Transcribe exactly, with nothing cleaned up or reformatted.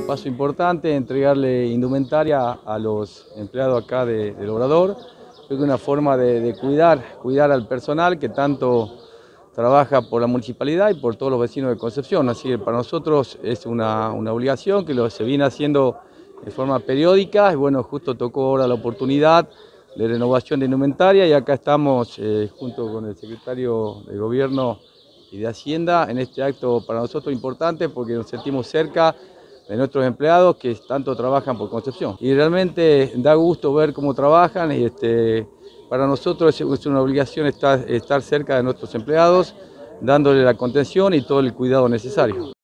paso importante, entregarle indumentaria a los empleados acá de, del Obrador. Creo que es una forma de, de cuidar, cuidar al personal que tanto trabaja por la municipalidad y por todos los vecinos de Concepción. Así que para nosotros es una, una obligación que lo, se viene haciendo de forma periódica y bueno, justo tocó ahora la oportunidad de renovación de indumentaria y acá estamos eh, junto con el secretario de Gobierno y de Hacienda en este acto para nosotros importante porque nos sentimos cerca de nuestros empleados que tanto trabajan por Concepción. Y realmente da gusto ver cómo trabajan y este, para nosotros es una obligación estar, estar cerca de nuestros empleados, dándole la contención y todo el cuidado necesario.